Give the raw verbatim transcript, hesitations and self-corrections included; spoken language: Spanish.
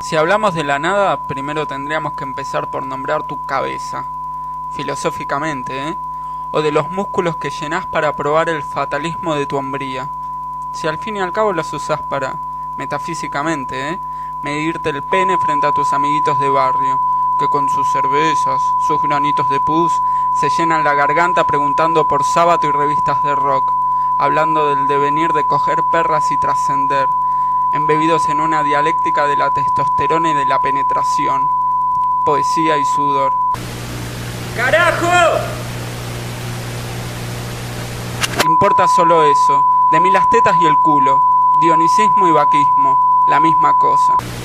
Si hablamos de la nada, primero tendríamos que empezar por nombrar tu cabeza, filosóficamente, ¿eh? O de los músculos que llenás para probar el fatalismo de tu hombría. Si al fin y al cabo los usás para, metafísicamente, ¿eh? medirte el pene frente a tus amiguitos de barrio, que con sus cervezas, sus granitos de pus, se llenan la garganta preguntando por sábado y revistas de rock, hablando del devenir de coger perras y trascender, embebidos en una dialéctica de la testosterona y de la penetración, poesía y sudor. ¡Carajo! Importa solo eso, de mí las tetas y el culo, dionicismo y vaquismo, la misma cosa.